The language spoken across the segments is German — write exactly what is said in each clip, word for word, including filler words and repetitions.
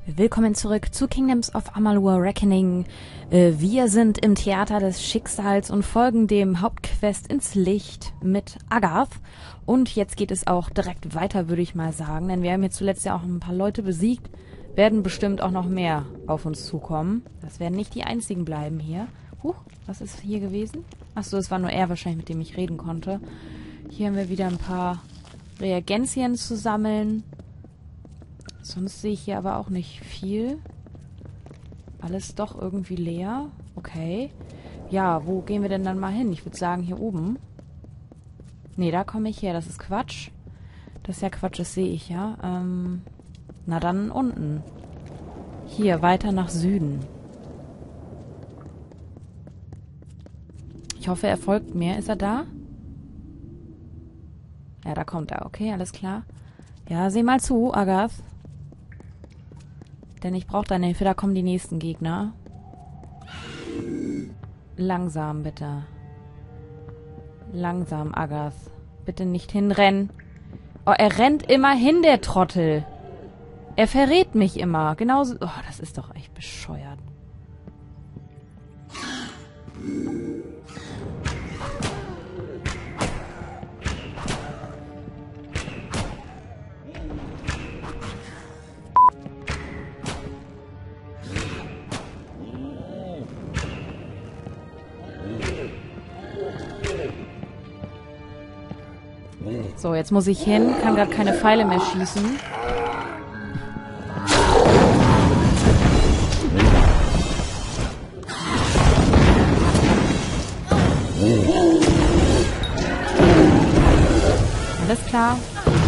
Willkommen zurück zu Kingdoms of Amalur Reckoning. Äh, wir sind im Theater des Schicksals und folgen dem Hauptquest ins Licht mit Agarth. Und jetzt geht es auch direkt weiter, würde ich mal sagen. Denn wir haben jetzt zuletzt ja auch ein paar Leute besiegt. Werden bestimmt auch noch mehr auf uns zukommen. Das werden nicht die einzigen bleiben hier. Huch, was ist hier gewesen? Achso, es war nur er wahrscheinlich, mit dem ich reden konnte. Hier haben wir wieder ein paar Reagenzien zu sammeln. Sonst sehe ich hier aber auch nicht viel. Alles doch irgendwie leer. Okay. Ja, wo gehen wir denn dann mal hin? Ich würde sagen, hier oben. Nee, da komme ich her. Das ist Quatsch. Das ist ja Quatsch, das sehe ich ja. Ähm, na dann unten. Hier, weiter nach Süden. Ich hoffe, er folgt mir. Ist er da? Ja, da kommt er. Okay, alles klar. Ja, seh mal zu, Agarth. Denn ich brauche deine Hilfe, da kommen die nächsten Gegner. Langsam, bitte. Langsam, Agarth. Bitte nicht hinrennen. Oh, er rennt immer hin, der Trottel. Er verrät mich immer. Genauso... Oh, das ist doch echt bescheuert. So, jetzt muss ich hin, kann gerade keine Pfeile mehr schießen. Alles klar.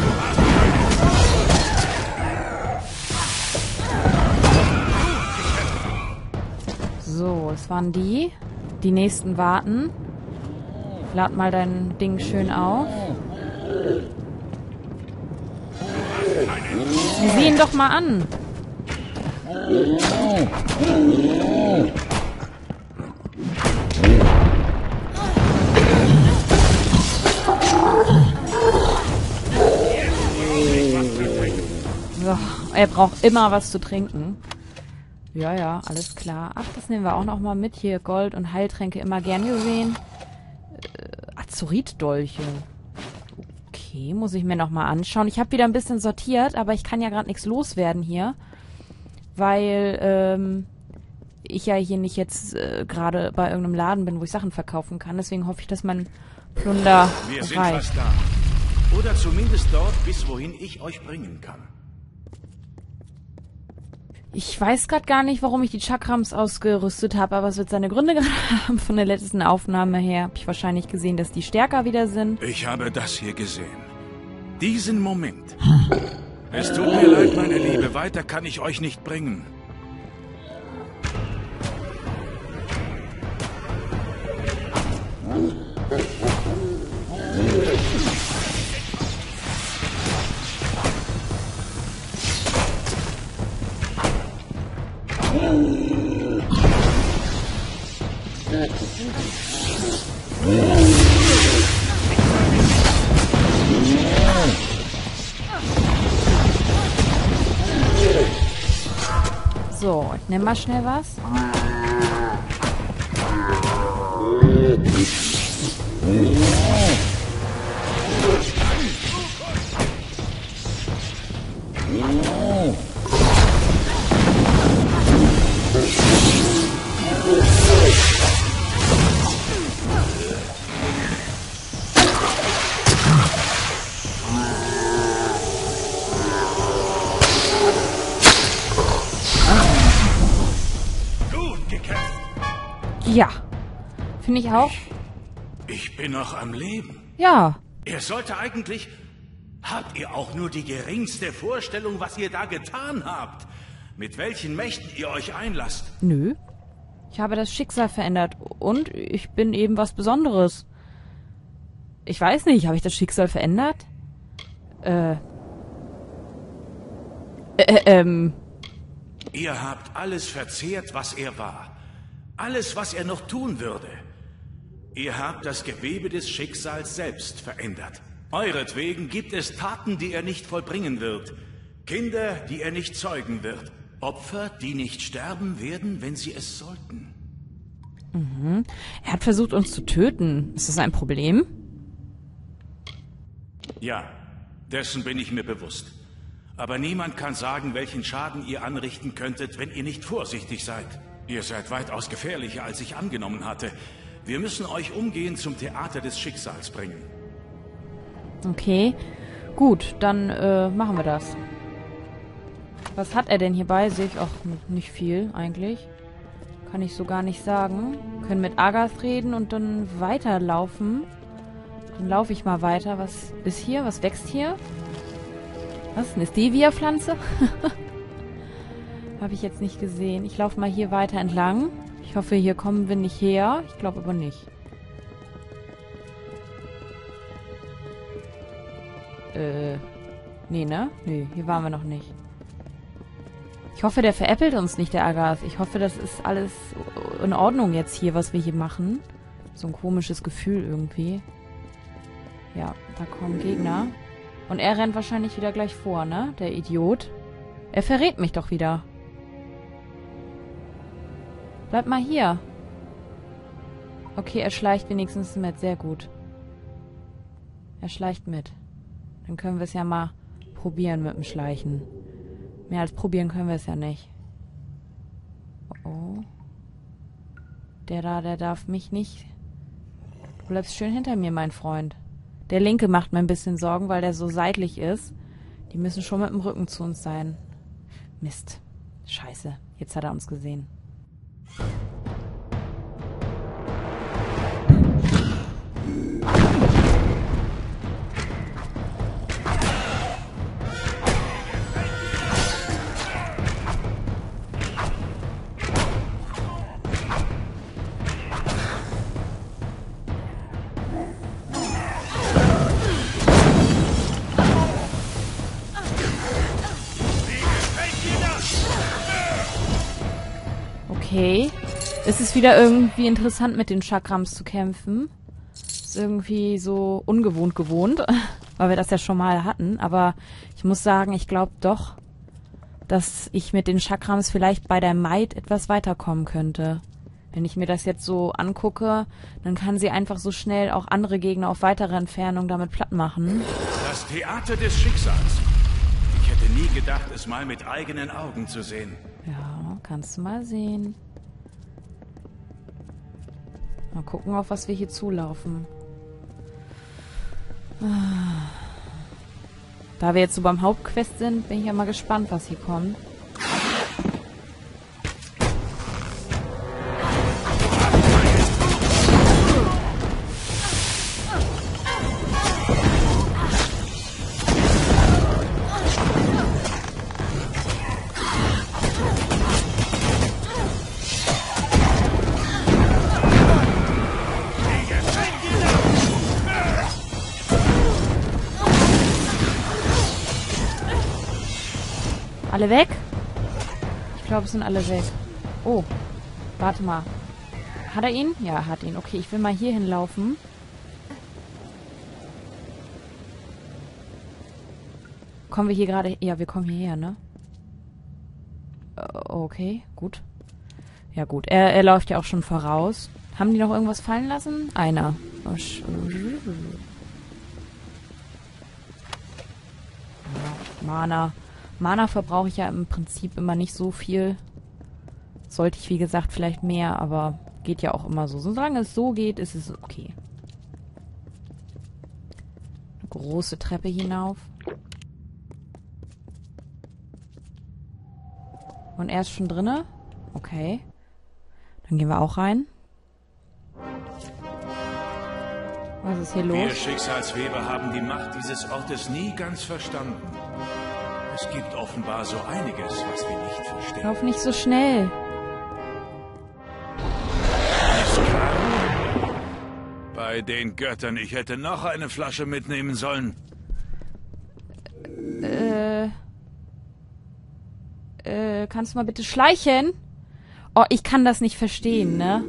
So, es waren die. Die nächsten warten. Lad mal dein Ding schön auf. Sieh ihn doch mal an. So, er braucht immer was zu trinken. Ja, ja, alles klar. Ach, das nehmen wir auch noch mal mit. Hier Gold und Heiltränke immer gern gesehen. Äh, Azuritdolche. Okay, muss ich mir noch mal anschauen. Ich habe wieder ein bisschen sortiert, aber ich kann ja gerade nichts loswerden hier. Weil ähm, ich ja hier nicht jetzt äh, gerade bei irgendeinem Laden bin, wo ich Sachen verkaufen kann. Deswegen hoffe ich, dass mein Plunder Wir sind reicht. fast da. Oder zumindest dort, bis wohin ich euch bringen kann. Ich weiß gerade gar nicht, warum ich die Chakrams ausgerüstet habe, aber es wird seine Gründe gerade haben. Von der letzten Aufnahme her habe ich wahrscheinlich gesehen, dass die stärker wieder sind. Ich habe das hier gesehen. Diesen Moment. Es tut mir leid, meine Liebe. Weiter kann ich euch nicht bringen. So, ich nehme mal schnell was. Ja, finde ich auch. Ich bin noch am Leben. Ja. Er sollte eigentlich... Habt ihr auch nur die geringste Vorstellung, was ihr da getan habt? Mit welchen Mächten ihr euch einlasst? Nö. Ich habe das Schicksal verändert und ich bin eben was Besonderes. Ich weiß nicht, habe ich das Schicksal verändert? Äh. Äh, ähm. Ihr habt alles verzehrt, was er war. Alles, was er noch tun würde. Ihr habt das Gewebe des Schicksals selbst verändert. Euretwegen gibt es Taten, die er nicht vollbringen wird. Kinder, die er nicht zeugen wird. Opfer, die nicht sterben werden, wenn sie es sollten. Mhm. Er hat versucht, uns zu töten. Ist das ein Problem? Ja, dessen bin ich mir bewusst. Aber niemand kann sagen, welchen Schaden ihr anrichten könntet, wenn ihr nicht vorsichtig seid. Ihr seid weitaus gefährlicher, als ich angenommen hatte. Wir müssen euch umgehend zum Theater des Schicksals bringen. Okay, gut, dann äh, machen wir das. Was hat er denn hierbei? Sehe ich auch nicht viel, eigentlich. Kann ich so gar nicht sagen. Können mit Agath reden und dann weiterlaufen. Dann laufe ich mal weiter. Was ist hier? Was wächst hier? Was? Eine Stevia-Pflanze? Habe ich jetzt nicht gesehen. Ich laufe mal hier weiter entlang. Ich hoffe, hier kommen wir nicht her. Ich glaube aber nicht. Äh, nee, ne? Nee, hier waren wir noch nicht. Ich hoffe, der veräppelt uns nicht, der Agath. Ich hoffe, das ist alles in Ordnung jetzt hier, was wir hier machen. So ein komisches Gefühl irgendwie. Ja, da kommen Gegner. Und er rennt wahrscheinlich wieder gleich vor, ne? Der Idiot. Er verrät mich doch wieder. Bleib mal hier. Okay, er schleicht wenigstens mit. Sehr gut. Er schleicht mit. Dann können wir es ja mal probieren mit dem Schleichen. Mehr als probieren können wir es ja nicht. Oh, oh. Der da, der darf mich nicht... Du bleibst schön hinter mir, mein Freund. Der Linke macht mir ein bisschen Sorgen, weil der so seitlich ist. Die müssen schon mit dem Rücken zu uns sein. Mist. Scheiße. Jetzt hat er uns gesehen. Okay. Es ist wieder irgendwie interessant, mit den Chakrams zu kämpfen. Ist irgendwie so ungewohnt gewohnt, weil wir das ja schon mal hatten. Aber ich muss sagen, ich glaube doch, dass ich mit den Chakrams vielleicht bei der Maid etwas weiterkommen könnte. Wenn ich mir das jetzt so angucke, dann kann sie einfach so schnell auch andere Gegner auf weitere Entfernung damit platt machen. Das Theater des Schicksals. Ich hätte nie gedacht, es mal mit eigenen Augen zu sehen. Ja, kannst du mal sehen. Mal gucken, auf was wir hier zulaufen. Da wir jetzt so beim Hauptquest sind, bin ich ja mal gespannt, was hier kommt. Alle weg? Ich glaube, es sind alle weg. Oh, warte mal. Hat er ihn? Ja, er hat ihn. Okay, ich will mal hier hinlaufen. Kommen wir hier gerade... Ja, wir kommen hierher, ne? Okay, gut. Ja gut, er, er läuft ja auch schon voraus. Haben die noch irgendwas fallen lassen? Einer. Mana. Mana verbrauche ich ja im Prinzip immer nicht so viel. Sollte ich, wie gesagt, vielleicht mehr, aber geht ja auch immer so. Solange es so geht, ist es okay. Eine große Treppe hinauf. Und er ist schon drinne? Okay. Dann gehen wir auch rein. Was ist hier los? Wir Schicksalsweber haben die Macht dieses Ortes nie ganz verstanden. Es gibt offenbar so einiges, was wir nicht verstehen. Lauf nicht so schnell. Bei den Göttern, ich hätte noch eine Flasche mitnehmen sollen. Äh... Äh, kannst du mal bitte schleichen? Oh, ich kann das nicht verstehen, ne?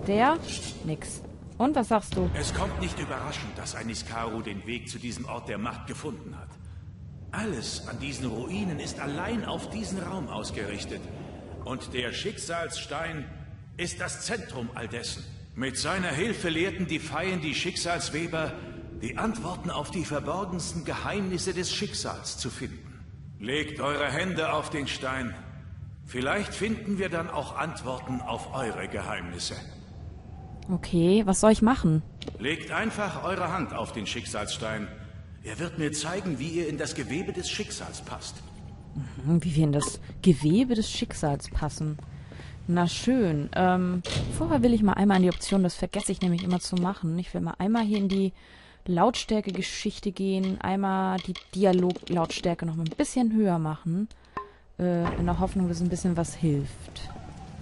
der? Nix. Und, was sagst du? Es kommt nicht überraschend, dass ein Niskaru den Weg zu diesem Ort der Macht gefunden hat. Alles an diesen Ruinen ist allein auf diesen Raum ausgerichtet. Und der Schicksalsstein ist das Zentrum all dessen. Mit seiner Hilfe lehrten die Feien die Schicksalsweber, die Antworten auf die verborgensten Geheimnisse des Schicksals zu finden. Legt eure Hände auf den Stein. Vielleicht finden wir dann auch Antworten auf eure Geheimnisse. Okay, was soll ich machen? Legt einfach eure Hand auf den Schicksalsstein. Er wird mir zeigen, wie ihr in das Gewebe des Schicksals passt. Mhm, wie wir in das Gewebe des Schicksals passen. Na schön. Ähm, vorher will ich mal einmal in die Option, das vergesse ich nämlich immer zu machen. Ich will mal einmal hier in die Lautstärke-Geschichte gehen, einmal die Dialog-Lautstärke noch mal ein bisschen höher machen. Äh, in der Hoffnung, dass ein bisschen was hilft.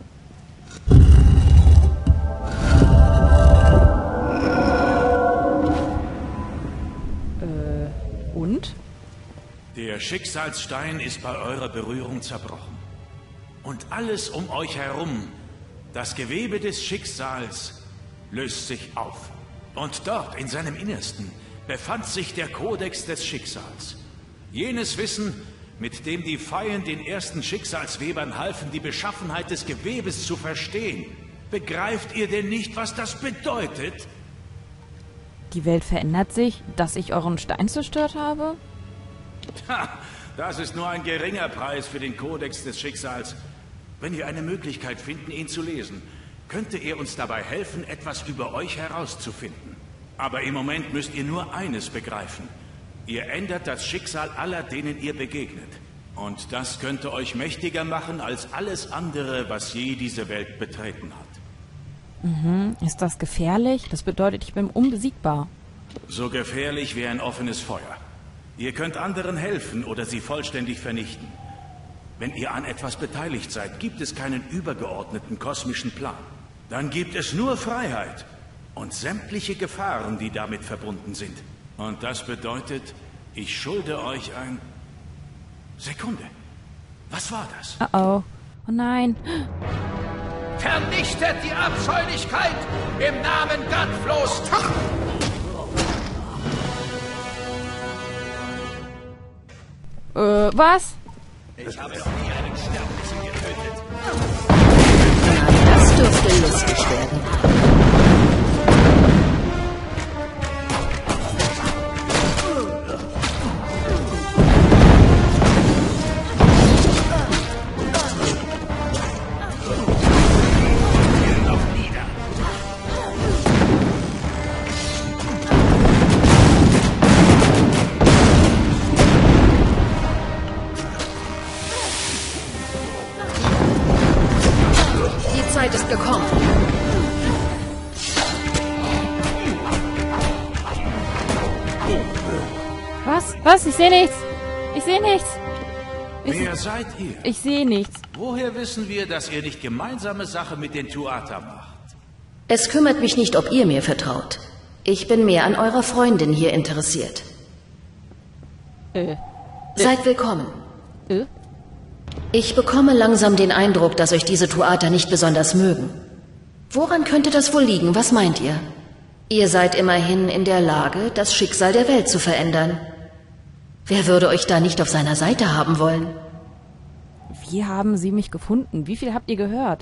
Äh, und? Der Schicksalsstein ist bei eurer Berührung zerbrochen. Und alles um euch herum, das Gewebe des Schicksals, löst sich auf. Und dort in seinem Innersten befand sich der Kodex des Schicksals. Jenes Wissen, mit dem die Feien den ersten Schicksalswebern halfen, die Beschaffenheit des Gewebes zu verstehen. Begreift ihr denn nicht, was das bedeutet? Die Welt verändert sich, dass ich euren Stein zerstört habe? Ha, das ist nur ein geringer Preis für den Kodex des Schicksals. Wenn wir eine Möglichkeit finden, ihn zu lesen, könnte er uns dabei helfen, etwas über euch herauszufinden. Aber im Moment müsst ihr nur eines begreifen. Ihr ändert das Schicksal aller, denen ihr begegnet. Und das könnte euch mächtiger machen als alles andere, was je diese Welt betreten hat. Mhm. Ist das gefährlich? Das bedeutet, ich bin unbesiegbar. So gefährlich wie ein offenes Feuer. Ihr könnt anderen helfen oder sie vollständig vernichten. Wenn ihr an etwas beteiligt seid, gibt es keinen übergeordneten kosmischen Plan. Dann gibt es nur Freiheit und sämtliche Gefahren, die damit verbunden sind. Und das bedeutet, ich schulde euch ein... Sekunde. Was war das? Oh oh. Oh nein. Vernichtet die Abscheulichkeit im Namen Godflows Tach! Äh, was? Ich habe noch nie einen Sterblichen getötet. Das dürfte lustig werden. Die Zeit ist gekommen. Was? Was? Ich sehe nichts. Ich sehe nichts. Ich, Wer seid ihr? ich sehe nichts. Woher wissen wir, dass ihr nicht gemeinsame Sache mit den Tuatha macht? Es kümmert mich nicht, ob ihr mir vertraut. Ich bin mehr an eurer Freundin hier interessiert. Äh. Seid willkommen. Äh? Ich bekomme langsam den Eindruck, dass euch diese Tuatha nicht besonders mögen. Woran könnte das wohl liegen? Was meint ihr? Ihr seid immerhin in der Lage, das Schicksal der Welt zu verändern. Wer würde euch da nicht auf seiner Seite haben wollen? Wie haben sie mich gefunden? Wie viel habt ihr gehört?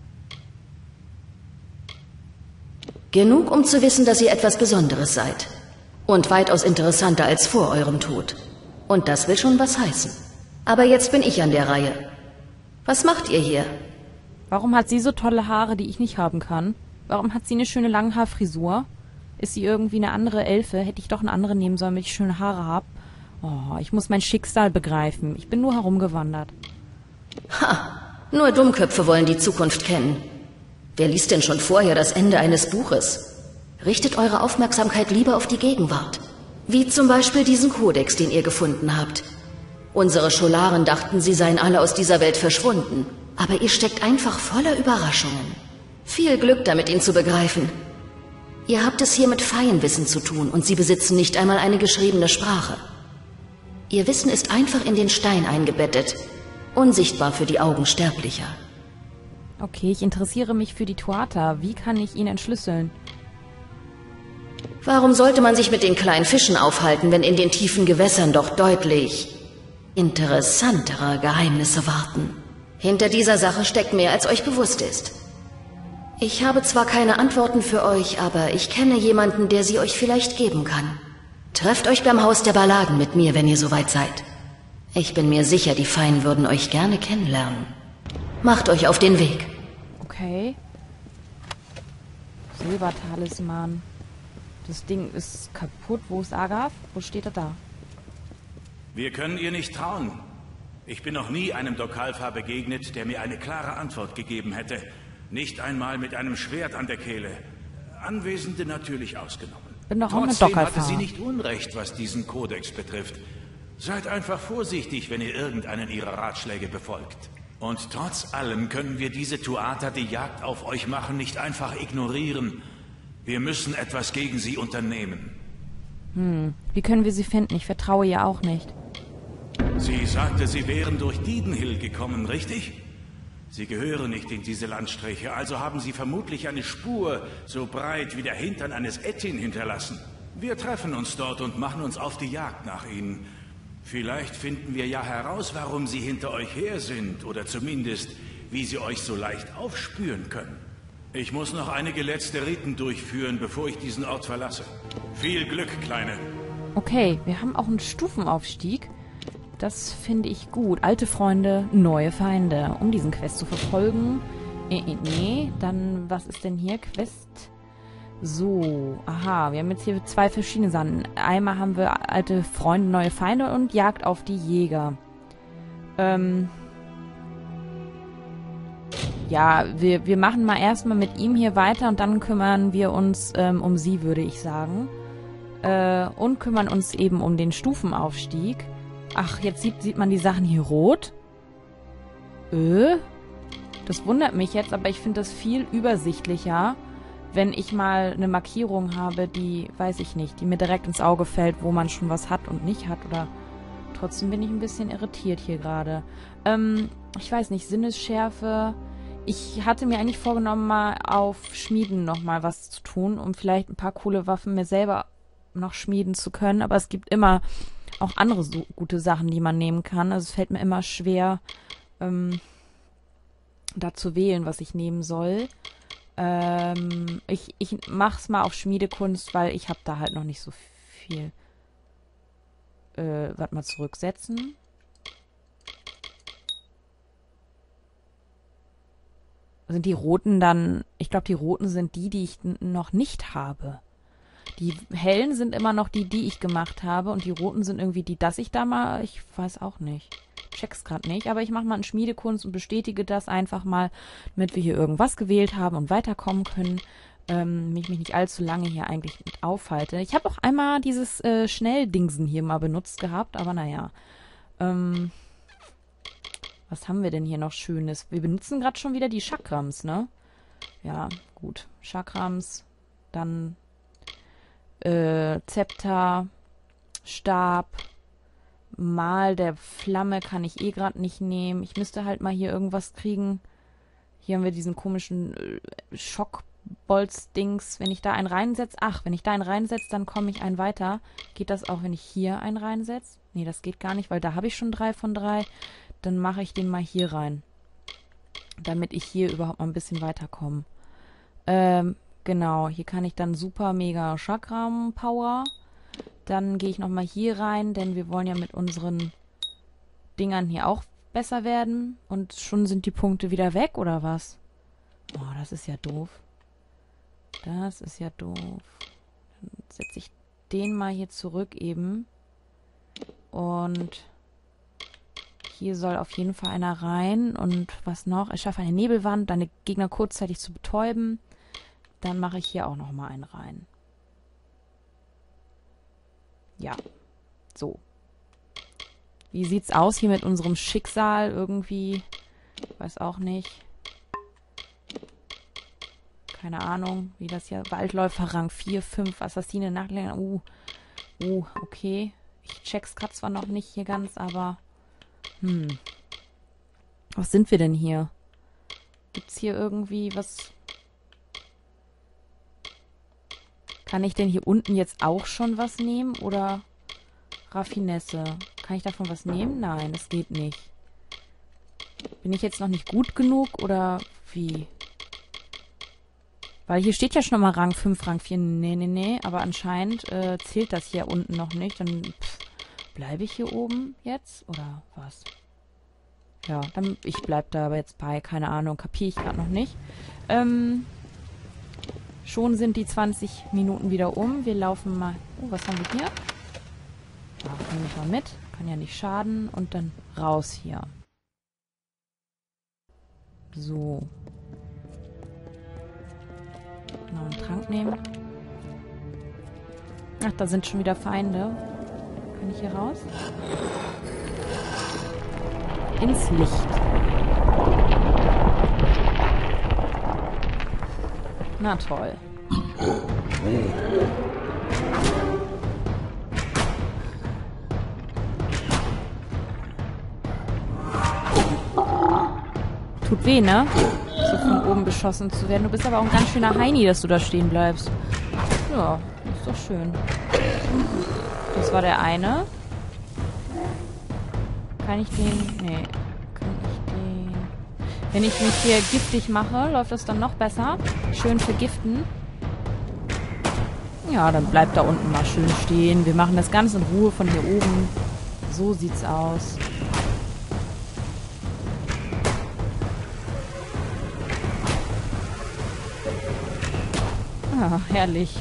Genug, um zu wissen, dass ihr etwas Besonderes seid. Und weitaus interessanter als vor eurem Tod. Und das will schon was heißen. Aber jetzt bin ich an der Reihe. Was macht ihr hier? Warum hat sie so tolle Haare, die ich nicht haben kann? Warum hat sie eine schöne Langhaarfrisur? Ist sie irgendwie eine andere Elfe? Hätte ich doch eine andere nehmen sollen, damit ich schöne Haare habe. Oh, ich muss mein Schicksal begreifen. Ich bin nur herumgewandert. Ha! Nur Dummköpfe wollen die Zukunft kennen. Wer liest denn schon vorher das Ende eines Buches? Richtet eure Aufmerksamkeit lieber auf die Gegenwart. Wie zum Beispiel diesen Kodex, den ihr gefunden habt. Unsere Scholaren dachten, sie seien alle aus dieser Welt verschwunden. Aber ihr steckt einfach voller Überraschungen. Viel Glück damit, ihn zu begreifen. Ihr habt es hier mit Feienwissen zu tun und sie besitzen nicht einmal eine geschriebene Sprache. Ihr Wissen ist einfach in den Stein eingebettet, unsichtbar für die Augen Sterblicher. Okay, ich interessiere mich für die Tuata. Wie kann ich ihn entschlüsseln? Warum sollte man sich mit den kleinen Fischen aufhalten, wenn in den tiefen Gewässern doch deutlich interessantere Geheimnisse warten? Hinter dieser Sache steckt mehr, als euch bewusst ist. Ich habe zwar keine Antworten für euch, aber ich kenne jemanden, der sie euch vielleicht geben kann. Trefft euch beim Haus der Balladen mit mir, wenn ihr soweit seid. Ich bin mir sicher, die Feinen würden euch gerne kennenlernen. Macht euch auf den Weg. Okay. Silbertalisman. Das Ding ist kaputt. Wo ist Agath? Wo steht er da? Wir können ihr nicht trauen. Ich bin noch nie einem Dokalfa begegnet, der mir eine klare Antwort gegeben hätte. Nicht einmal mit einem Schwert an der Kehle. Anwesende natürlich ausgenommen. Bin doch auch eine Trotzdem Dokalfa. hatte sie nicht Unrecht, was diesen Kodex betrifft. Seid einfach vorsichtig, wenn ihr irgendeinen ihrer Ratschläge befolgt. Und trotz allem können wir diese Tuata, die Jagd auf euch machen, nicht einfach ignorieren. Wir müssen etwas gegen sie unternehmen. Hm, wie können wir sie finden? Ich vertraue ihr auch nicht. Sie sagte, sie wären durch Diedenhill gekommen, richtig? Sie gehören nicht in diese Landstriche, also haben sie vermutlich eine Spur so breit wie der Hintern eines Ettin hinterlassen. Wir treffen uns dort und machen uns auf die Jagd nach ihnen. Vielleicht finden wir ja heraus, warum sie hinter euch her sind, oder zumindest, wie sie euch so leicht aufspüren können. Ich muss noch einige letzte Riten durchführen, bevor ich diesen Ort verlasse. Viel Glück, Kleine. Okay, wir haben auch einen Stufenaufstieg. Das finde ich gut. Alte Freunde, neue Feinde. Um diesen Quest zu verfolgen. Äh, äh, nee. Dann, was ist denn hier? Quest. So. Aha, wir haben jetzt hier zwei verschiedene Sachen. Einmal haben wir alte Freunde, neue Feinde und Jagd auf die Jäger. Ähm. Ja, wir, wir machen mal erstmal mit ihm hier weiter und dann kümmern wir uns ähm, um sie, würde ich sagen. Äh, und kümmern uns eben um den Stufenaufstieg. Ach, jetzt sieht, sieht man die Sachen hier rot. Äh, das wundert mich jetzt, aber ich finde das viel übersichtlicher, wenn ich mal eine Markierung habe, die, weiß ich nicht, die mir direkt ins Auge fällt, wo man schon was hat und nicht hat. Oder trotzdem bin ich ein bisschen irritiert hier gerade. Ähm, ich weiß nicht, Sinnesschärfe. Ich hatte mir eigentlich vorgenommen, mal auf Schmieden nochmal was zu tun, um vielleicht ein paar coole Waffen mir selber noch schmieden zu können. Aber es gibt immer auch andere so gute Sachen, die man nehmen kann. Also es fällt mir immer schwer, ähm, da zu wählen, was ich nehmen soll. Ähm, ich, ich mach's mal auf Schmiedekunst, weil ich habe da halt noch nicht so viel. Äh, warte mal, zurücksetzen. Sind die roten dann, ich glaube, die roten sind die, die ich noch nicht habe. Die hellen sind immer noch die, die ich gemacht habe. Und die roten sind irgendwie die, dass ich da mal, ich weiß auch nicht. Check's gerade nicht. Aber ich mache mal einen Schmiedekunst und bestätige das einfach mal, damit wir hier irgendwas gewählt haben und weiterkommen können. Ähm, mich, mich nicht allzu lange hier eigentlich mit aufhalte. Ich habe auch einmal dieses äh, Schnelldingsen hier mal benutzt gehabt. Aber naja. Ähm... Was haben wir denn hier noch Schönes? Wir benutzen gerade schon wieder die Chakrams, ne? Ja, gut. Chakrams, dann äh, Zepter, Stab, Mal der Flamme kann ich eh gerade nicht nehmen. Ich müsste halt mal hier irgendwas kriegen. Hier haben wir diesen komischen äh, Schockbolz-Dings. Wenn ich da einen reinsetze, ach, wenn ich da einen reinsetze, dann komme ich einen weiter. Geht das auch, wenn ich hier einen reinsetze? Nee, das geht gar nicht, weil da habe ich schon drei von drei. Dann mache ich den mal hier rein. Damit ich hier überhaupt mal ein bisschen weiterkomme. Ähm, genau. Hier kann ich dann super mega Chakram Power. Dann gehe ich nochmal hier rein, denn wir wollen ja mit unseren Dingern hier auch besser werden. Und schon sind die Punkte wieder weg, oder was? Oh, das ist ja doof. Das ist ja doof. Dann setze ich den mal hier zurück eben. Und hier soll auf jeden Fall einer rein. Und was noch? Ich schaffe eine Nebelwand, deine Gegner kurzzeitig zu betäuben. Dann mache ich hier auch nochmal einen rein. Ja. So. Wie sieht's aus hier mit unserem Schicksal? Irgendwie. Ich weiß auch nicht. Keine Ahnung, wie das hier. Waldläufer Rang vier, fünf, Assassine, Nachtländer. Uh. Uh, okay. Ich check's grad zwar noch nicht hier ganz, aber. Hm. Was sind wir denn hier? Gibt's hier irgendwie was... Kann ich denn hier unten jetzt auch schon was nehmen? Oder Raffinesse? Kann ich davon was nehmen? Nein, das geht nicht. Bin ich jetzt noch nicht gut genug? Oder wie? Weil hier steht ja schon mal Rang fünf, Rang vier. Nee, nee, nee. Aber anscheinend äh, zählt das hier unten noch nicht. Dann bleibe ich hier oben jetzt? Oder was? Ja, dann ich bleib da aber jetzt bei. Keine Ahnung. Kapiere ich gerade noch nicht. Ähm... Schon sind die zwanzig Minuten wieder um. Wir laufen mal... Oh, was haben wir hier? Da nehme ich mal mit. Kann ja nicht schaden. Und dann raus hier. So. Noch einen Trank nehmen. Ach, da sind schon wieder Feinde. Kann ich hier raus? Ins Licht. Na toll. Tut weh, ne? So von oben beschossen zu werden. Du bist aber auch ein ganz schöner Heini, dass du da stehen bleibst. Ja, ist doch schön. Das war der eine. Kann ich den... Nee. Kann ich den... Wenn ich mich hier giftig mache, läuft das dann noch besser. Schön vergiften. Ja, dann bleibt da unten mal schön stehen. Wir machen das ganz in Ruhe von hier oben. So sieht's aus. Ja, herrlich.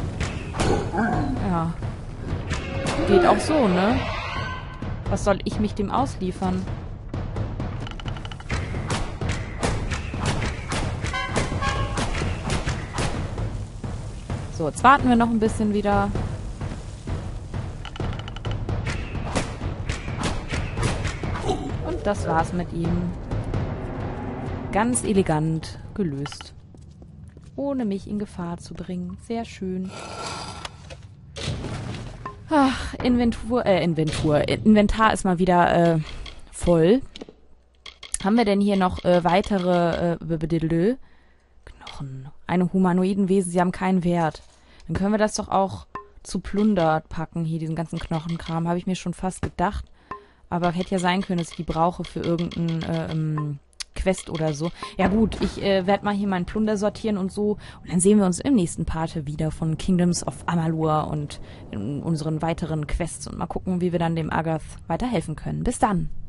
Ja. Geht auch so, ne? Was soll ich mich dem ausliefern? So, jetzt warten wir noch ein bisschen wieder. Und das war's mit ihm. Ganz elegant gelöst. Ohne mich in Gefahr zu bringen. Sehr schön. Ach, Inventur, äh, Inventur. Inventar ist mal wieder äh, voll. Haben wir denn hier noch äh, weitere äh, Knochen? Eine Humanoidenwesen, sie haben keinen Wert. Dann können wir das doch auch zu Plunder packen, hier diesen ganzen Knochenkram. Habe ich mir schon fast gedacht. Aber hätte ja sein können, dass ich die brauche für irgendeinen äh, ähm, Quest oder so. Ja gut, ich äh, werde mal hier meinen Plunder sortieren und so. Und dann sehen wir uns im nächsten Part wieder von Kingdoms of Amalur und in unseren weiteren Quests. Und mal gucken, wie wir dann dem Agath weiterhelfen können. Bis dann!